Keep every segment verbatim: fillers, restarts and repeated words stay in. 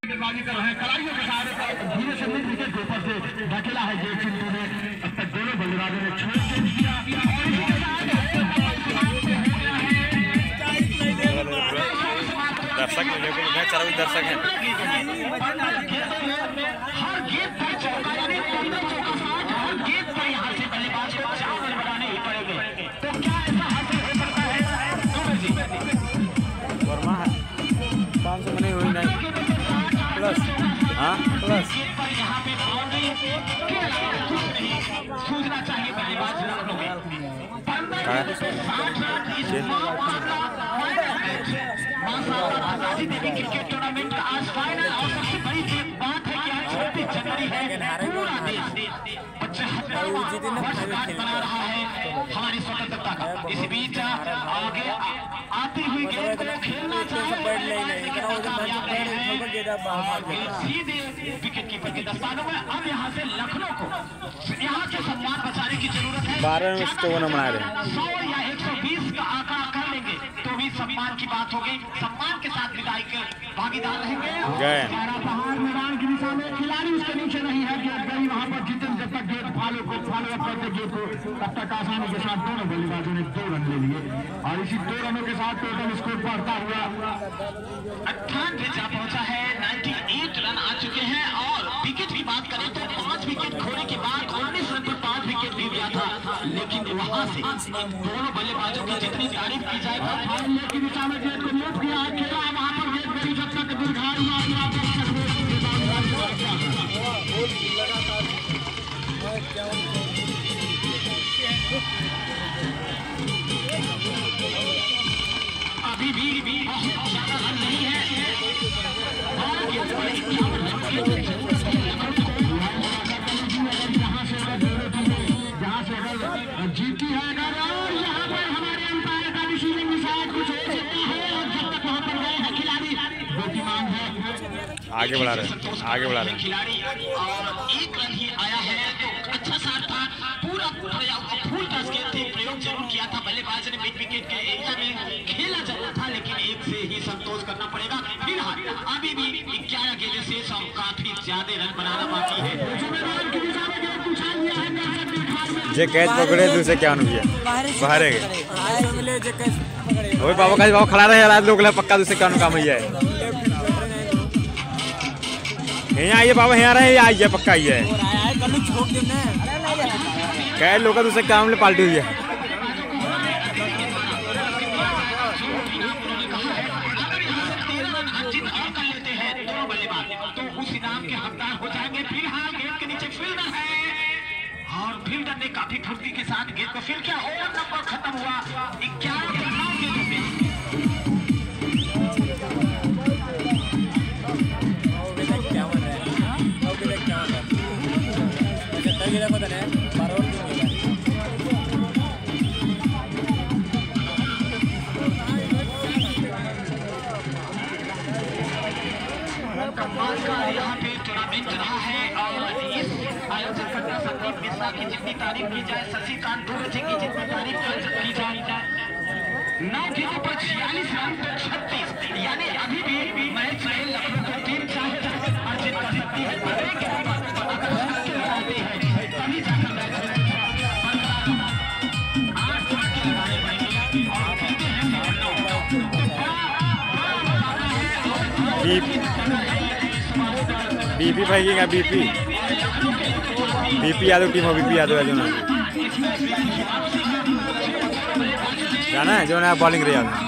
गेंदबाजी कर रहे हैं खिलाड़ियों के साथ धीरे से मिड विकेट के ऊपर से ढकेला है ये चिंटू ने। अब तक दोनों बल्लेबाजों ने छह कैच किया और इसी के साथ दर्शक चारों दर्शक हैं। हर गेंद पर चौका यानी पंद्रह चौका साठ हर गेंद पर यहाँ से बल्लेबाज को चार रन बनाने ही पड़ेंगे। तो क्या ऐसा हासिल हो सकता है? वर्मा पाँच सौ मनी हुई नहीं प्लस हाँ प्लस यहाँ पे सूझना चाहिए बल्लेबाज क्रिकेट टूर्नामेंट का आज फाइनल और सबसे बड़ी बात है कि आज छब्बीस जनवरी है। पूरा देश बना रहा है हमारी स्वतंत्रता का। इस बीच आगे आती हुई गेंद को खेलना सीधे विकेट कीपर के दस्तानों में। अब यहाँ से लखनऊ को यहाँ से सम्मान बचाने की जरूरत है। बारह में चौवन बना रहे सौ या एक सौ बीस का आंकड़ा कर लेंगे तो भी सम्मान की बात होगी। सम्मान के साथ विदाई के भागीदार रहेंगे। पहाड़ मैदान की दिशा में खिलाड़ी उसके नीचे नहीं है कि गई वहां पर जितने जब तक गेंद फॉलो को फॉलो अप करते गेंद को तब तक आसानी के साथ दोनों बल्लेबाजों ने दो रन ले लिए और इसी दो रनों के साथ टोटल स्कोर बढ़ता हुआ अट्ठानवे जा पहुंचा है। अट्ठानवे रन आ चुके हैं और विकेट की बात करें तो पांच विकेट खोने के बाद उन्नीस रन पर पांच विकेट भी दिया था। लेकिन वहां से दोनों बल्लेबाजों की जितनी तारीफ की जाए की दिशा में गेंद को म्यूट किया है खेला है वहां पर गेंद गई जब तक दीर्घायु अभी भी बहुत ज्यादा रन नहीं है। जहाँ से अगर जीती है अगर और यहाँ पर हमारे अंपायर का डिसीजन शायद कुछ हो सकता है और जब तक वहाँ पर गए हैं खिलाड़ी बुद्धिमान है आगे बढ़ा रहे आगे बढ़ा रहे खिलाड़ी और एक रन ही आया है तो अच्छा साथ था। पूरा फुल टच गेंद थी प्रयोग जरूर किया था बल्लेबाज ने मिड विकेट के एरिया में खेला जाना था लेकिन एक से ही संतोष करना पड़ेगा। फिलहाल अभी भी ग्यारह गेंदें शेष और काफी ज्यादा रन बनाना बाकी है। जे कैच पकड़े दूसरे क्या अनुया बाहर है वही बाबा का बाबा खड़ा रहे यार लोग पक्का दूसरे क्या काम है यहाँ आइए बाबा यहाँ रहे आइए पक्का आइए क्या लोग दूसरे काम में पाल्टी हुई है। तो उस इनाम के हकदार हो जाएंगे। फिलहाल गेंद के नीचे फील्डर है और फील्डर ने काफी फुर्ती के साथ गेंद को फील्ड किया। ओवर नंबर खत्म हुआ ग्यारह के नौ गेंदों पे। यहाँ पे टूर्नामेंट रहा है और इस आयोजन करता संदीप मिश्रा की जितनी तारीफ की जाए शशिकांत दुबे की जितनी तारीफ की जाए नौ गेंदों पर छियालीस रन तो छत्तीस यानी अभी भी मैच में लखनऊ को टीम चाहे अर्जित कर सकती है। तभी जाकर मैच आठ आठ लगाने पड़ेंगे और खेलते हैं बीपी भागेगा बीपी बीपी यादव टीम हो बीपी यादव है जो ना जाना है जो ना बॉलिंग रही यादव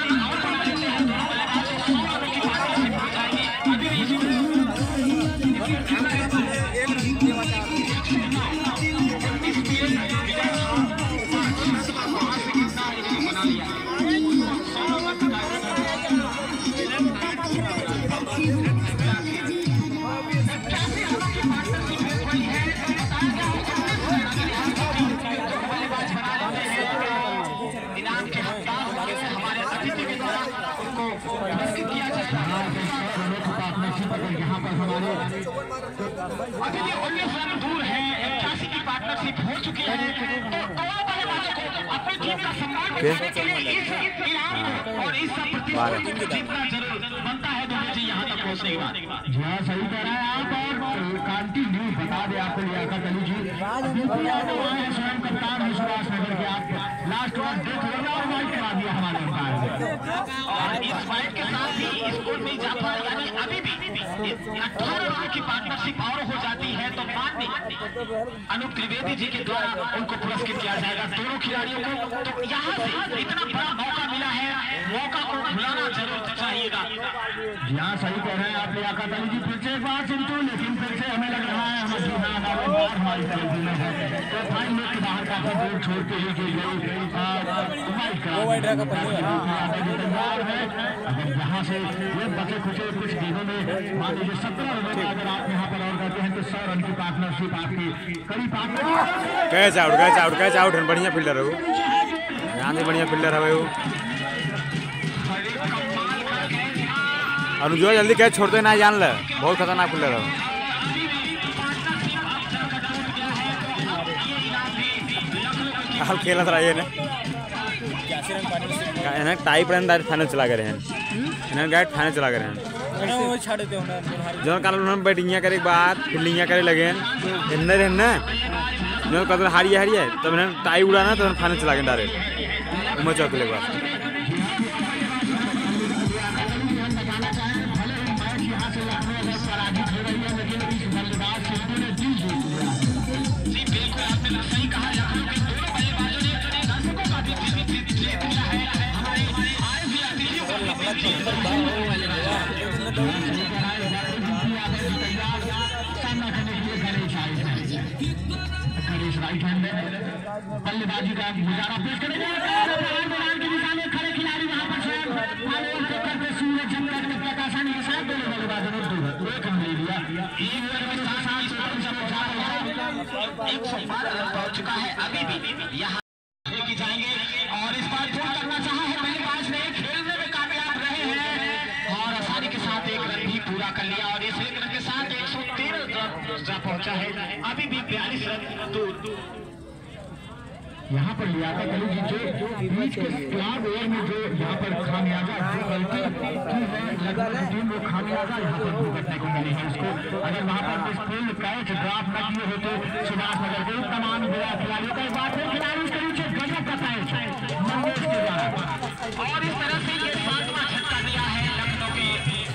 यहाँ पर हमारे अभी भी उन्नीस रन दूर है इक्यासी की पार्टनरशिप हो चुकी है। तो दोनों बल्लेबाजों को अपनी टीम का सम्मान करने के लिए इस इनाम और इस प्रतिस्पर्धा को जीतना जरूर बनता है। दोनों जी यहाँ तक पहुंचने के बाद। जी हाँ, सही कह रहे हैं आप। और कंटिन्यू बता दें आपको लियाकत अली जी स्वयं कप्तान है सुभाष नगर के। आप लास्ट ओवर देख लेना और वाइट करा दिया हमारे अंपायर ने। और इस फाइट के साथ ही स्कोर नहीं जा पा, यानी अभी भी अठारह रन की पार्टनरशिप और हो जाती है तो माननीय अनूप त्रिवेदी जी के द्वारा उनको पुरस्कृत किया जाएगा दोनों खिलाड़ियों को। तो यहाँ से इतना बड़ा मौका मिला है, मौका को भुलाना जरूर चाहिएगा। यहाँ सही कह रहे हैं आप लियाकत अली जी। फिर से एक बार चिंटू, लेकिन फिर से हमें लग रहा है हमारी हमारी तरफ में है तो फाइन में के बाहर काफी दूर छोड़ते हुए जो गई वाइट का तैयार है। अगर यहाँ से ये बचे खुचे कुछ गेंदों में मान लीजिए सत्रह रन अगर आप यहाँ पर और करते हैं तो सौ रन की पार्टनरशिप आपकी करीब catch out catch out catch out है। बढ़िया फील्डर है वो, यहाँ से बढ़िया फील्डर है वो। अनुजो जल्दी कैच छोड़ते ना, जान ले बहुत खतरनाक फील्डर है। हाल खेला था ये ने टाइप रन डायरेक्ट फाइनल चला गए हैं, इन्हें डायरेक्ट फाइनल चला गए हैं। जो काल उन्होंने बैटिंग करे बाद फील्डिंग करे लगे इन्हें रहना जो कदर हारी हारी है तब इन्हें टाई उड़ाना तो फाइनल चला गए डायरेक्ट उमर चौक के बाद। बल्लेबाजी का गुजारा पेश करेंगे मैदान की दिशा में खड़े खिलाड़ी वहां पर स्वयं करते सूरज चमक तक आसानी के साथ दोनों बल्लेबाजों ने एक रन ले लिया। एक सौ बारह रन पहुंच चुका है अभी भी यहाँ लेके जाएंगे और इस बार पूर्ण करना चाहा है बल्लेबाज ने, खेलने में कामयाब रहे हैं और आसानी के साथ एक रन भी पूरा कर लिया और इस एक रन के साथ एक सौ तेरह रन पहुंचा है, अभी भी बयालीस रन दूर। यहाँ पर लियाकत अली जी जो बीच के चार ओवर में जो यहाँ पर खामियाजा जो गलती की है लगभग टीम वो खामियाजा यहाँ पर भुगतने को मिली है उसको। अगर वहाँ पर फील्ड कैच ड्रॉप न किए होते सुभाष नगर के तमाम खिलाड़ियों का एक बार फिर खिलाड़ी उसके नीचे गजब का कैच मंगेश के द्वारा और इस तरह से ये सातवां झटका दिया है लखनऊ के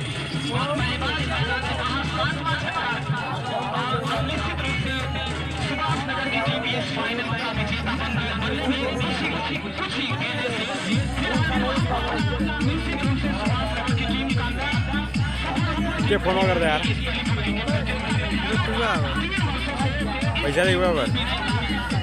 सातवां झटका और निश्चित रूप से सुभाष नगर की टीम इस फाइनल का विजेता बन गई। कुछ ही गेंदों से निश्चित रूप से सुभाष नगर की टीम का के फोन कर दे यार पैसा नहीं हुआ